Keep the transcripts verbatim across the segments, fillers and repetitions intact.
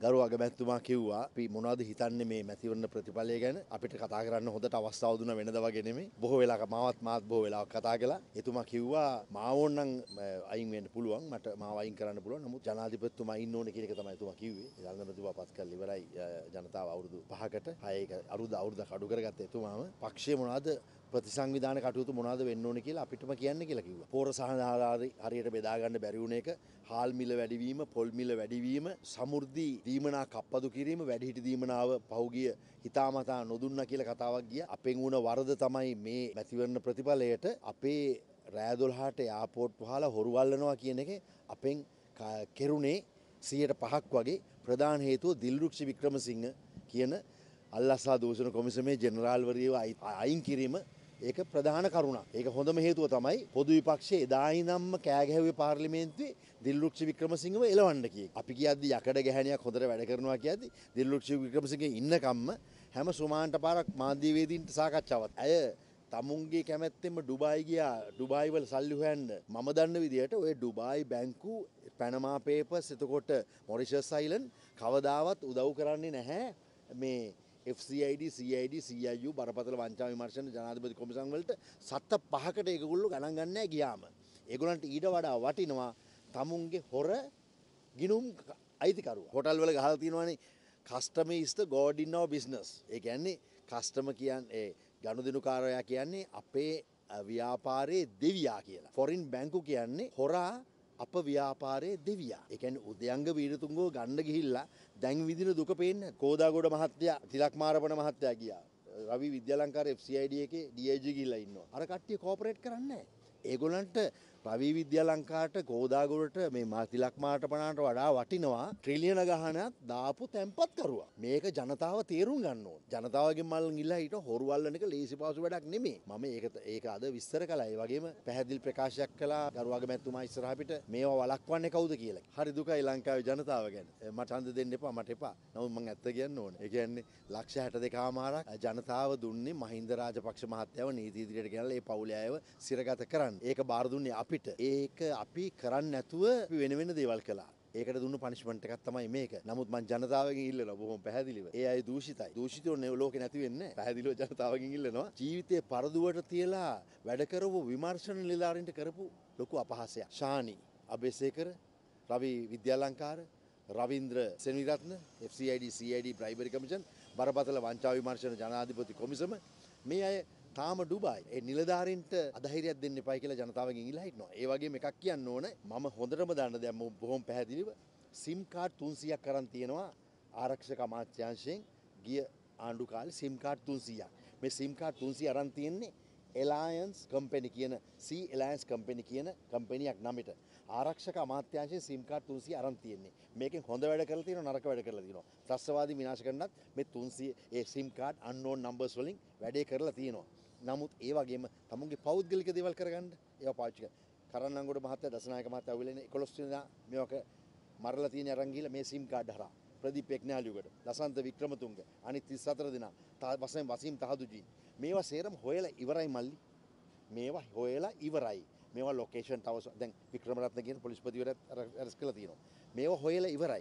ගරු අගමැතිතුමා කිව්වා අපි මොනවද හිතන්නේ මේ මැතිවරණ ප්‍රතිඵලය ගැන අපිට කතා කරන්න හොඳට අවස්ථාව දුන්න වෙනද වගේ නෙමෙයි. බොහෝ වෙලාවක මාවත් මාත් බොහෝ වෙලාවක් කතා කළා. එතුමා කිව්වා මාව ඕනනම් අයින් වෙන්න පුළුවන්. මට මාව අයින් කරන්න පුළුවන්. නමුත් ජනාධිපතිතුමා ඉන්න ඕනේ කියන එක තමයි එතුමා කිව්වේ. ජනාධිපතිතුමා පත් කරලා ඉවරයි ජනතාව අවුරුදු පහකට. හයක අවුරුදු අවුරුද්දක් අඩු කරගත්ත එතුමාම පක්ෂයේ මොනවද ප්‍රතිසංවිධාන කටයුතු මොනවද වෙන්න ඕනේ කියලා අපිටම කියන්න කියලා කිව්වා. පෝර සහනාධාරී හරියට බෙදා ගන්න බැරි වුණ එක, හාල් මිල වැඩිවීම, පොල් මිල වැඩිවීම, සමෘද්ධි දීමනා කප්පදු කිරීම, වැඩිහිටි දීමනාව පහුගිය හිතාමතා නොදුන්නා කියලා කතාවක් ගියා. අපෙන් වුණ වරද තමයි මේ මැතිවරණ ප්‍රතිඵලයට අපේ රෑ දොළහට යාපෝට් වහලා හොරු වල්ලනවා කියන එක අපෙන් කෙරුණේ සියයට පහක් වගේ. ප්‍රධාන හේතුව දිල්රුක්ෂි වික්‍රමසිංහ කියන අල්ලස්සා දූෂණ කොමිසමේ ජෙනරාල්වරියව අයින් කිරීම. ඒක ප්‍රධාන කරුණක්. ඒක හොඳම හේතුව තමයි පොදු විපක්ෂයේ එදා ඉඳන්ම කෑ ගැහුවේ පාර්ලිමේන්තුවේ දිල්රුක්ෂි වික්‍රමසිංහව එලවන්න කියේ. අපි කියද්දි යකඩ ගැහණියක් හොඳට වැඩ කරනවා කියද්දි දිල්රුක්ෂි වික්‍රමසිංහ ඉන්නකම්ම හැම සුමාන්ට පාරක් මාධ්‍යවේදීන්ට සාකච්ඡාවක්. ඇය තමුන්ගේ කැමැත්තෙන්ම ඩුබායි ගියා. ඩුබායි වල සල්ලි හොයන්න මම දන්න විදිහට ඔය ඩුබායි බැංකු පැනමා පේපර්ස් එතකොට මොරිෂස් අයිලන්ඩ් කවදාවත් උදව් කරන්නේ නැහැ මේ F C I D, C I D, C I U බරපතල වංචා විමර්ශන ජනාධිපති කොමිසම් වලට සත්ත පහකට ඒගොල්ලෝ ගණන් ගන්න නැහැ ගියාම. ඒගොල්ලන්ට ඊට වඩා වටිනවා තමුන්ගේ හොර ගිනුම් අයිතිකරුවා. හෝටල් වල ගහලා තියෙනවානේ customer is the god in our business. ඒ කියන්නේ customer කියන්නේ ගනුදෙනුකාරයා කියන්නේ අපේ ව්‍යාපාරයේ දෙවියා කියලා. ෆොරින් බැංකු කියන්නේ හොරා අප ව්‍යාපාරයේ දෙවියා. ඒ කියන්නේ උදයංග වීරතුංගෝ ගන්න ගිහිල්ලා දැන් විදින දුක පේන්නේ. කෝදාගොඩ මහත්තයා, තිලක් මාරපන මහත්තයා ගියා. රවි විද්‍යාලංකාර F C I D එකේ D I G ගිහිල්ලා ඉන්නවා. අර කට්ටිය කෝපරේට් කරන්නේ නැහැ. ඒගොල්ලන්ට රවි විද්‍යාලංකාරට කෝදාගොඩට මේ තිලක් මාරපනට වඩා වටිනවා ට්‍රිලියන ගහනක් දාපු තැන්පත් කරුවා. මේක ජනතාව තේරුම් ගන්න ඕන. ජනතාවගේ මල්ලන් ඉල්ලා හිට හොරු වල්ලන එක ලේසි පාසු වැඩක් නෙමෙයි. මම ඒක ඒක අද විස්තර කළා. ඒ වගේම පැහැදිලි ප්‍රකාශයක් කළා ගරු අගමැතිතුමා ඉස්සරහ පිට මේවා වළක්වන්නේ කවුද කියලා. හරි දුකයි ලංකාවේ ජනතාව ගැන. මට ඡන්ද දෙන්න එපා මට එපා. නමුත් මම ඇත්ත කියන්න ඕනේ. ඒ කියන්නේ ලක්ෂ හැට දෙකමාරක් ජනතාව දුන්නේ මහින්ද රාජපක්ෂ මහත්තයාව නීති ඉදිරියට ගෙනල්ලා ඒ පවුලේ අයව සිරගත කරන්න. ඒක බාර දුන්නේ අපිට. ඒක අපි කරන්නේ නැතුව අපි වෙන වෙන දේවල් කළා. ඒකට දුන්න පනිෂ්මන්ට් එකක් තමයි මේක. නමුත් මම ජනතාවගෙන් ඉල්ලනවා බොහොම පැහැදිලිව. ඒ අය දූෂිතයි. දූෂිතෝ ලෝකේ නැති වෙන්නේ නැහැ. පැහැදිලිව ජනතාවගෙන් ඉල්ලනවා. ජීවිතේ පරදුවට තියලා වැඩ කරපු විමර්ශන නිලධාරීන්ට කරපු ලොකු අපහාසයක්. Shani Abeysekara, Ravi Vidyalankara, Ravindra Senaviratne, F C I D, C I D bribery commission, බරපතල වංචා විමර්ශන ජනාධිපති කොමිසම මේ අය තාම ඩුබායි. ඒ නිලධාරීන්ට අධෛර්යයක් දෙන්න එපයි කියලා ජනතාවගෙන් ඉල්ලා හිටනවා. ඒ වගේම එකක් කියන්න ඕන මම හොඳටම දන්න දැන් බොහොම පැහැදිලිව සිම් කාඩ් තුන්සීයක් අරන් තියෙනවා ආරක්ෂක අමාත්‍යාංශයෙන් ගිය ආණ්ඩු කාලේ සිම් කාඩ් තුන්සීයක්. මේ සිම් කාඩ් තුන්සීය අරන් තියෙන්නේ Alliance Company කියන C Alliance Company කියන කම්පැනියක් නමිට. ආරක්ෂක අමාත්‍යාංශයෙන් සිම් කාඩ් තුන්සීය අරන් තියෙන්නේ. මේකෙන් හොඳ වැඩ කරලා තියෙනවා නරක වැඩ කරලා තියෙනවා. ත්‍රස්තවාදී විනාශ කරන්නත් මේ තුන්සීය ඒ සිම් කාඩ් unknown numbers වලින් වැඩේ කරලා තියෙනවා. නමුත් ඒ වගේම තමුන්ගේ පෞද්ගලික දේවල් කරගන්න ඒවා පාවිච්චි කරනවා. කරන්නංගොඩ මහත්තයා දසනායක මහත්තයා අවිලෙන එකොළොස් වෙනිදා මේවක මරලා තියෙන අරන් ගිහලා මේ සිම් කාඩ් හරහා ප්‍රදීප් එක්නාලියුගට ලසන්ත වික්‍රමතුංග අනිත් තිස් හතර දෙනා වසෙන් වසීම් තහදුජී මේවා සේරම හොයලා ඉවරයි මල්ලි. මේවා හොයලා ඉවරයි. මේවා ලොකේෂන් තව දැන් වික්‍රමරත්න කියන පොලිස්පතිවරයාත් අරස් කළා තියෙනවා. මේවා හොයලා ඉවරයි.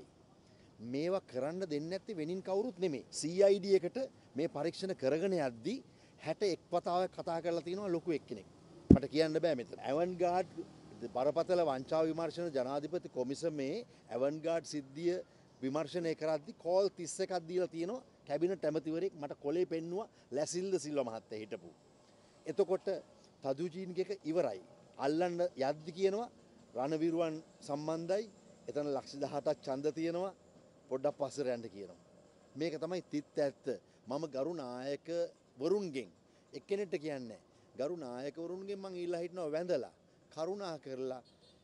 මේවා කරන්න දෙන්නේ නැත්තේ වෙනින් කවුරුත් නෙමෙයි. C I D එකට මේ පරීක්ෂණ කරගෙන යද්දී හැට එක් වතාවක් කතා කරලා තියෙනවා ලොකු එක්කෙනෙක්. මට කියන්න බෑ මෙතන. ඇවන්ගාඩ් බරපතල වංචා විමර්ශන ජනාධිපති කොමිසමේ ඇවන්ගාඩ් සිද්ධිය විමර්ශනය කරද්දී කෝල් තිස් එකක් දීලා තියෙනවා කැබිනට් ඇමතිවරයෙක් මට කොලේ පෙන්නුවා ලැසිල්ද සිල්වා මහත්තයා හිටපු. එතකොට තදුජීන්ගේ එක ඉවරයි. අල්ලන්න යද්දි කියනවා රණවිරුවන් සම්බන්ධයි. එතන ලක්ෂ දහඅටක් ඡන්ද තියෙනවා. පොඩ්ඩක් පස්සට යන්න කියනවා. මේක තමයි තිත් ඇත්ත. මම ගරු නායක වරුන්ගෙන් එක්කෙනෙක්ට කියන්නේ ගරු නායකවරුන්ගෙන් මං ඉල්ලා හිටනවා වැඳලා කරුණා කරලා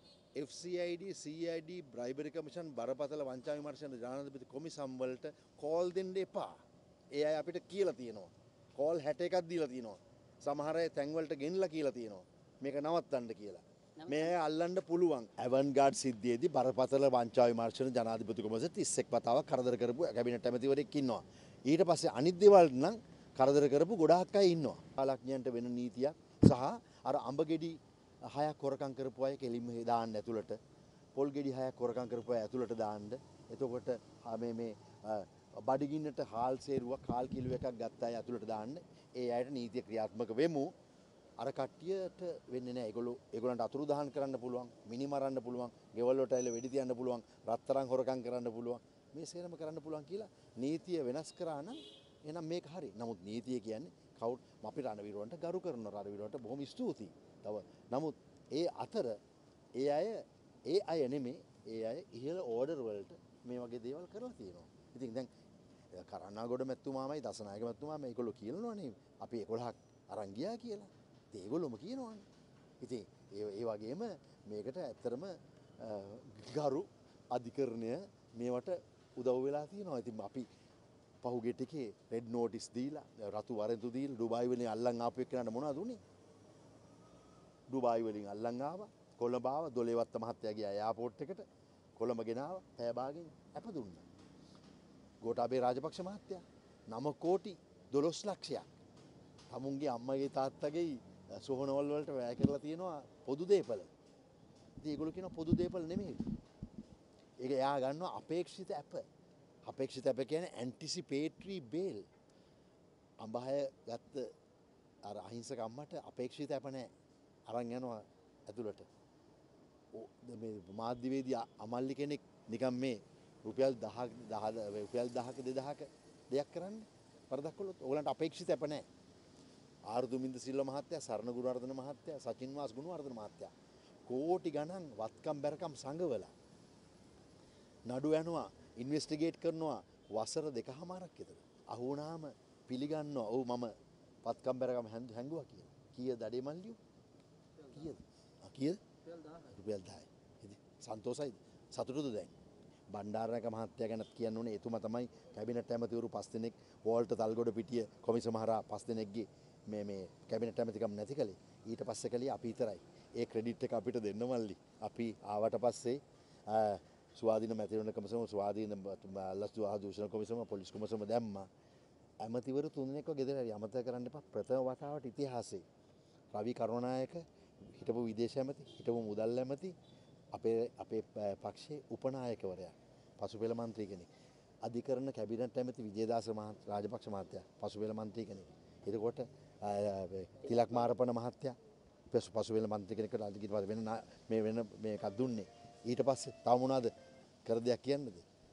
F C I D C I D bribery commission බරපතල වංචා විමර්ශන ජනාධිපති කොමිසම් වලට කෝල් දෙන්න එපා. ඒ අය අපිට කියලා තියෙනවා. කෝල් හැට එකක් දීලා තියෙනවා. සමහර අය තැන් වලට ගෙන්නලා කියලා තියෙනවා. මේක නවත්තන්න කියලා. මේ අය අල්ලන්න පුළුවන්. ඇවන්ගාඩ් සිද්ධියේදී බරපතල වංචා විමර්ශන ජනාධිපති කොමිසම තිස් එක් වතාවක් කරදර කරපු කැබිනට් ඇමතිවරයෙක් ඉන්නවා. ඊට පස්සේ අනිත් දේවල් නම් කරදර කරපු ගොඩාක් අය ඉන්නවා. කාලඥයන්ට වෙන නීතියක් සහ අර අඹගෙඩි හයක් හොරකම් කරපු අය කෙලින්ම දාන්න ඇතුළට, පොල් ගෙඩි හයක් හොරකම් කරපු අය ඇතුළට දාන්න. එතකොට මේ මේ බඩගින්නට හාල් සේරුවක් හාල් කිලෝ එකක් ගත්ත අය ඇතුළට දාන්න ඒ අයට නීතිය ක්‍රියාත්මක වෙමු. අර කට්ටියට වෙන්නේ නැහැ. ඒගොල්ලෝ ඒගොල්ලන්ට අතුරු දහන් කරන්න පුළුවන්, මිනි මරන්න පුළුවන්, ගෙවල් වලට ඇවිල්ලා වෙඩි තියන්න පුළුවන්, රත්තරන් හොරකම් කරන්න පුළුවන්. මේ සේරම කරන්න පුළුවන් කියලා නීතිය වෙනස් කරා නම් එහෙනම් මේක හරි. නමුත් නීතිය කියන්නේ කවුරු අපි රණවිරුවන්ට ගරු කරන රණවිරුවන්ට බොහොම ස්තුතියි. තව නමුත් ඒ අතර ඒ අය ඒ අය නෙමෙයි ඒ අය ඉහළ ඕඩර් වලට මේ වගේ දේවල් කරලා තියෙනවා. ඉතින් දැන් කරණාගොඩ මැතිතුමාමයි දසනායක මැතිතුමාම මේගොල්ලෝ කියනවනේ අපි එකොළහක් අරන් ගියා කියලා. ඉතින් ඒගොල්ලොම කියනවනේ. ඉතින් ඒ ඒ වගේම මේකට ඇත්තරම ගරු අධිකරණය මේවට උදව් වෙලා තියෙනවා. ඉතින් අපි පහුගිය ටිකේ රෙඩ් නෝටිස් දීලා රතු වරෙන්තු දීලා ඩුබායි වලින් අල්ලන් ආපු එක්කනට මොනවද උනේ? ඩුබායි වලින් අල්ලන් ආවා, කොළඹ ආවා, දොලේවත්ත මහත්තයාගේ එයාපෝට් එකට කොළඹ ගෙනාවා, පැය භාගෙන් අප දුන්නා. ගෝඨාභය රාජපක්ෂ මහත්තයා නව කෝටි දොළොස් ලක්ෂයක් තමුන්ගේ අම්මගේ තාත්තගේ සොහනවල් වලට වැය කරලා තියෙනවා පොදු දේපල. ඉතින් ඒගොල්ලෝ කියනවා පොදු දේපල නෙමෙයි. ඒක එයා ගන්නවා අපේක්ෂිත අප. අපේක්ෂිත අප කියන්නේ ඇන්ටිසිපේටරි බේල්. අඹහය ගත්ත අර අහිංසක අම්මට අපේක්ෂිත අප නැහැ. අරන් යනවා ඇතුළට. මේ මාධ්‍යවේදී අමල්ලි කෙනෙක් නිකන් මේ රුපියල් දහක රුපියල් දහක දෙදහක දෙයක් කරන්නේ වරදක් කළොත් ඕගලන්ට අපේක්ෂිත අප නැහැ. ආර්දුමින්ද සිල්ව මහත්තයා, සරණ ගුණවර්ධන මහත්තයා, සචින් වාස් ගුණවර්ධන මහත්තයා කෝටි ගණන් වත්කම් බැරකම් සංගවලා නඩු යනවා, ඉන්වෙස්ටිගේට් කරනවා වසර දෙකමාරක් විතර. අහු වුණාම පිළිගන්නවා ඔව් මම වත්කම් බැරකම් හැංගුවා කියලා. කීයද දඩේ මල්ලියෝ? කීයද? ආ කීයද? රුපියල් දහයි. ඉතින් සන්තෝෂයිද? සතුටුද දැන්? බණ්ඩාරනායක මහත්තයා ගැන කියන්න ඕනේ එතුමා තමයි කැබිනට් ඇමතිවරු පස් දෙනෙක් වෝල්ටර් තල්ගොඩ පිටිය කොමිසම හරහා පස් දෙනෙක්ගේ මේ මේ කැබිනට් ඇමතිකම් නැති කළේ. ඊට පස්සේ කළේ අපි විතරයි. ඒ ක්‍රෙඩිට් එක අපිට දෙන්න මල්ලි. අපි ආවට පස්සේ ස්වාධීන මැතිවරණ කොමිසම, ස්වාධීන ලස්තු ආදූෂණ කොමිසම, පොලිස් කොමිසම දැම්මා. ඇමතිවරු තුන්දෙනෙක්ව ගෙදර හරි අමතක කරන්න එපා. ප්‍රථම වතාවට ඉතිහාසයේ රවි කරුණානායක හිටපු විදේශ ඇමති, හිටපු මුදල් ඇමති, අපේ අපේ පක්ෂයේ උපනායකවරයා, පසුපෙළ මන්ත්‍රී කෙනෙක්. අධිකරණ කැබිනට් ඇමති විජේදාස රාජපක්ෂ මහත්තයා පසුපෙළ මන්ත්‍රී කෙනෙක්. එතකොට තිලක් මාරපන මහත්තයා පසුපෙළ මන්ත්‍රී කෙනෙක්ට අධිකරණ වෙන මේ වෙන මේකක් දුන්නේ. ඊට පස්සේ තව මොනවද කර දෙයක් කියන්නද?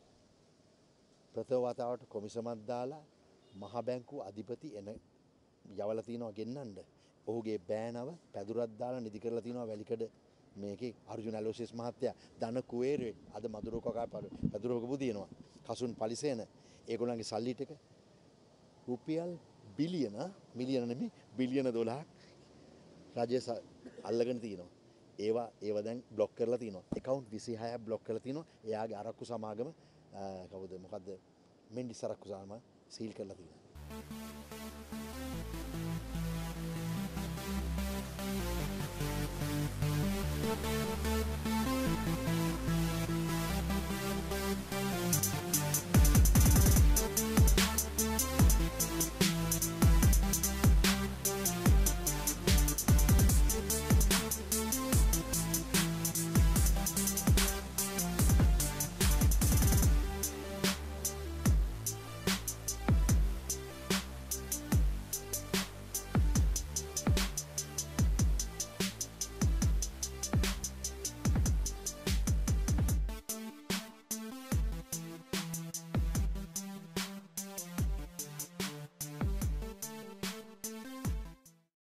ප්‍රථම වතාවට කොමිසමක් දාලා මහ බැංකුව අධිපති එන යවලා තියනවා ගෙන්නන්න. ඔහුගේ බෑනව පැදුරක් දාලා නිදි කරලා තියනවා වැලිකඩ මේකේ අර්ජුන ඇලෝසිස් මහත්තයා ධන කුවේරේ අද මදුරු කකා පැදුරක බුදිනවා. කසුන් පලිසේන ඒගොල්ලන්ගේ සල්ලි ටික රුපියල් බිලියන මිලියන නෙමෙයි බිලියන දොළහක් රජය අල්ලගෙන තිනවා. ඒවා ඒවා දැන් බ්ලොක් කරලා තිනවා. account විසිහයක් බ්ලොක් කරලා තිනවා. එයාගේ අරක්කු සමාගම කවුද මොකද්ද මෙන්ඩිස් අරක්කු සමාගම සීල් කරලා තිනවා. Thank you.